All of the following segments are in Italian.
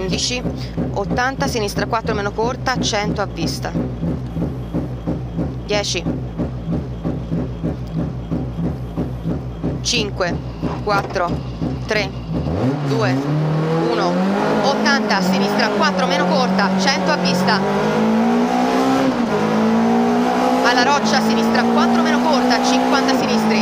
15, 80, sinistra 4 meno corta, 100 a vista. 10, 5, 4, 3, 2, 1, 80, sinistra 4 meno corta, 100 a vista. Alla roccia, sinistra 4 meno corta, 50 sinistri.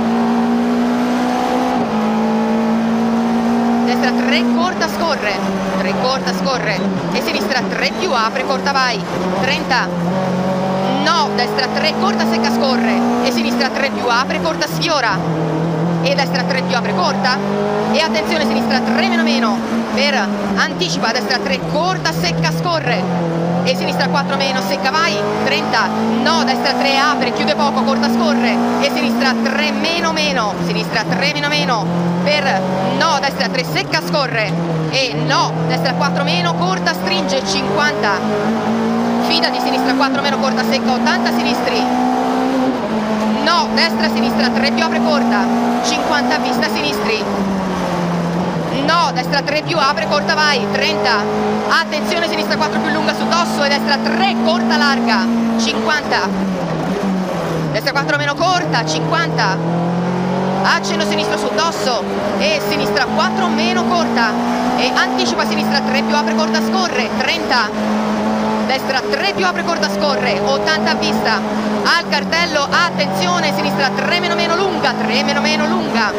Destra 3 corta, scorre, 3 corta, scorre, e sinistra 3 più apre, corta, vai, 30, no, destra 3 corta, secca, scorre, e sinistra 3 più apre, corta, sfiora, e destra 3 più apre, corta, e attenzione, sinistra 3 meno meno, per anticipa, destra 3 corta, secca, scorre, e sinistra 4 meno, secca, vai, 30, no, destra 3 apre, chiude poco, corta, scorre, e sinistra 3 meno meno, sinistra 3 meno meno, per no, destra 3 secca, scorre, e no, destra 4 meno, corta, stringe, 50, fida di sinistra 4 meno, corta, secca, 80 sinistri, no, destra, sinistra 3 più apre, corta, 50 a vista, sinistri, no, destra 3 più apre, corta, vai, 30, attenzione, sinistra 4 più lunga sul dosso, e destra 3 corta, larga, 50, destra 4 meno corta, 50, accenno sinistro sul dosso, e sinistra 4 meno corta, e anticipa, sinistra 3 più apre, corta, scorre, 30, destra 3 più apre, corta, scorre, 80 a vista, al cartello, attenzione, sinistra 3 meno meno lunga, 3 meno meno lunga,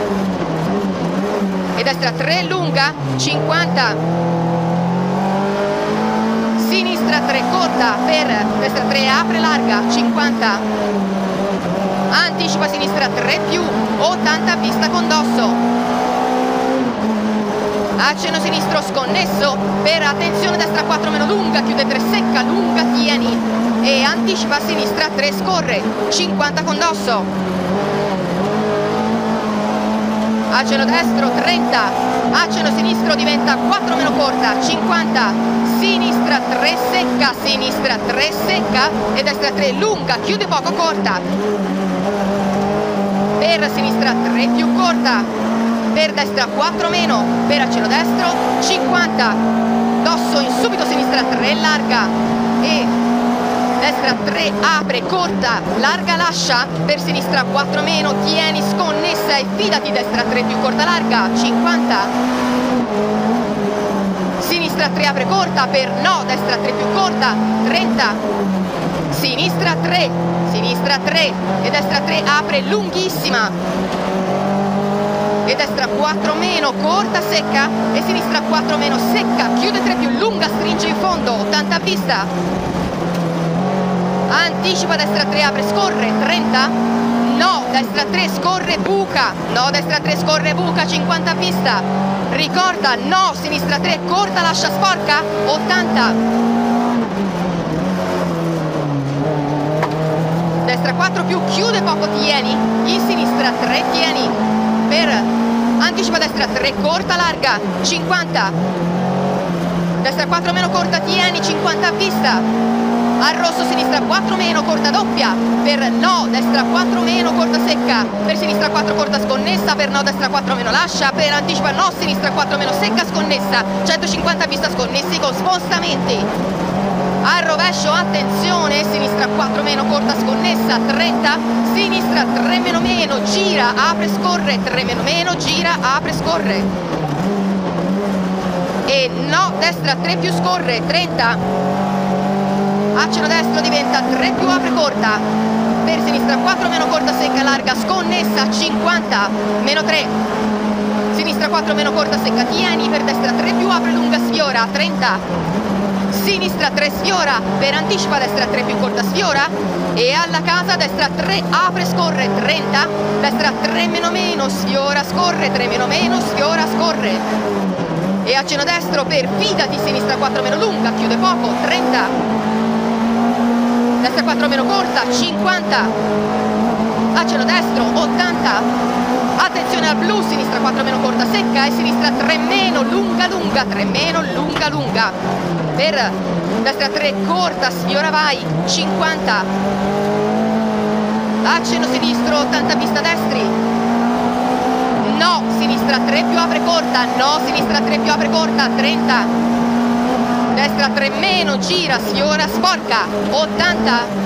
e destra 3 lunga, 50, sinistra 3 corta, per destra 3 apre, larga, 50, anticipa, sinistra 3 più, 80 a vista con dosso, accenno sinistro sconnesso, per attenzione, destra 4 meno lunga, chiude 3 secca, lunga, tieni, e anticipa, sinistra 3 scorre, 50 con dosso, accenno destro 30, accenno sinistro diventa 4 meno corta, 50, sinistra 3 secca, sinistra 3 secca, e destra 3 lunga, chiude poco, corta, per sinistra 3 più corta, per destra 4 meno, per accenno destro 50, dosso in subito, sinistra 3 larga, e destra 3 apre, corta, larga, lascia, per sinistra 4 meno, tieni, sconnessa, e fidati, destra 3 più corta, larga, 50, sinistra 3 apre, corta, per no, destra 3 più corta, 30, sinistra 3, e destra 3 apre, lunghissima, e destra 4 meno, corta, secca, e sinistra 4 meno, secca, chiude 3 più lunga, stringe in fondo, 80 a vista, anticipa, destra 3 apre, scorre, 30, no, destra 3 scorre, buca, no, destra 3 scorre, buca, 50 a vista, ricorda, no, sinistra 3 corta, lascia, sporca, 80, destra 4 più, chiude poco, tieni, in sinistra 3 tieni, per anticipa, destra 3 corta, larga, 50, destra 4 meno corta, tieni, 50 a vista, al rosso, sinistra 4 meno, corta doppia, per no, destra 4 meno, corta secca, per sinistra 4 corta sconnessa, per no, destra 4 meno lascia, per anticipa no, sinistra 4 meno secca, sconnessa, 150 a vista, sconnessi con spostamenti, al rovescio, attenzione, sinistra 4 meno, corta sconnessa, 30, sinistra 3 meno meno, gira, apre, scorre, 3 meno meno, gira, apre, scorre, e no, destra 3 più scorre, 30, accenno destro diventa 3 più apre, corta, per sinistra 4 meno, corta, secca, larga, sconnessa, 50, meno 3, sinistra 4 meno, corta, secca, tieni, per destra 3 più apre, lunga, sfiora, 30, sinistra 3 sfiora, per anticipa, destra 3 più corta, sfiora, e alla casa, destra 3 apre, scorre, 30, destra 3 meno meno, sfiora, scorre, 3 meno meno, sfiora, scorre, e accenno destro, per fidati, sinistra 4 meno lunga, chiude poco, 30, destra 4 meno corta, 50, accenno destro, 80, attenzione al blu, sinistra 4 meno corta, secca, e sinistra 3 meno, lunga, lunga, 3 meno, lunga, lunga, per destra 3 corta, sfiora, vai, 50, accenno sinistro, 80 vista destri, no, sinistra 3 più apre corta, no, sinistra 3 più apre corta, 30, destra 3 meno, gira, sfiora, sporca, 80.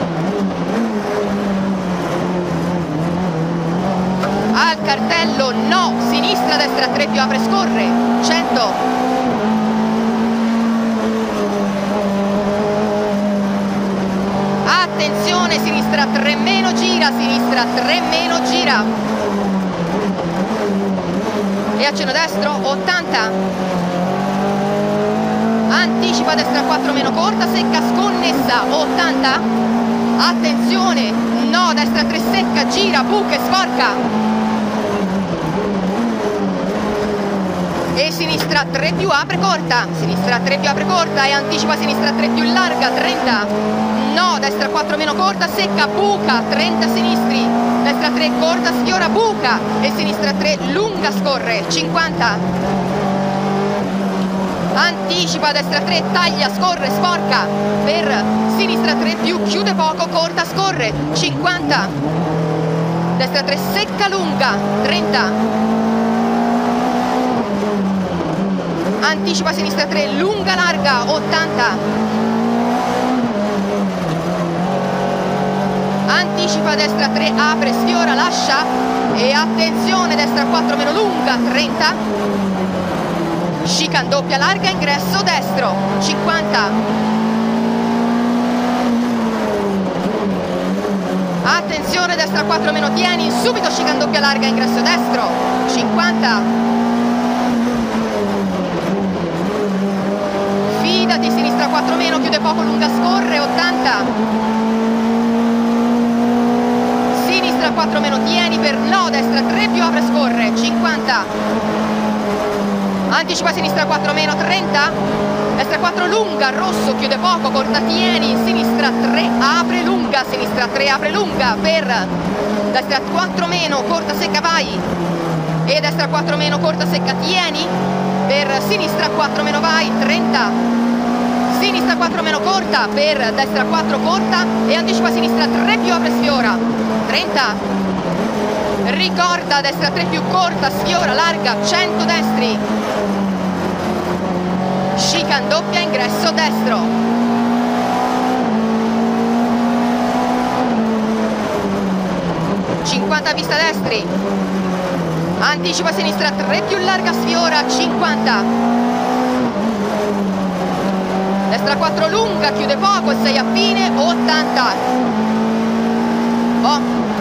Al cartello no, sinistra, destra 3 più apre, scorre, 100. Attenzione, sinistra 3 meno, gira, sinistra 3 meno, gira. E accenno destro, 80. Anticipa destra 4 meno, corta, secca, sconnessa, 80. Attenzione, no, destra 3 secca, gira, buca e sporca. E sinistra 3 più apre, corta, sinistra 3 più apre, corta e anticipa sinistra 3 più larga, 30. No, destra 4 meno, corta, secca, buca, 30 sinistri, destra 3 corta, sfiora, buca e sinistra 3 lunga, scorre, 50. Anticipa destra 3, taglia, scorre, sporca, per sinistra 3 più, chiude poco, corta, scorre, 50. Destra 3 secca, lunga, 30. Anticipa sinistra 3, lunga, larga, 80. Anticipa destra 3, apre, sfiora, lascia e attenzione, destra 4 meno, lunga, 30. Chicane doppia, larga, ingresso, destro, 50. Attenzione, destra 4 meno, tieni, subito chicane doppia, larga, ingresso, destro, 50. Di sinistra 4 meno, chiude poco, lunga, scorre, 80. Sinistra 4 meno, tieni per no, destra 3 più apre, scorre, 50. Anticipa sinistra 4 meno, 30. Destra 4 lunga, rosso, chiude poco, corta, tieni, sinistra 3 apre, lunga, sinistra 3 apre, lunga, per destra 4 meno, corta, secca, vai. E destra 4 meno, corta, secca, tieni, per sinistra 4 meno, vai, 30. Sinistra 4 meno, corta, per destra 4 corta e anticipa sinistra 3 più apre, sfiora, 30. Ricorda destra 3 più corta, sfiora, larga, 100 destri. Chicane doppia, ingresso, destro. (50) vista destri. Anticipa sinistra 3 più larga, sfiora, 50. Destra 4 lunga, chiude poco, 6 a fine, 80. Oh.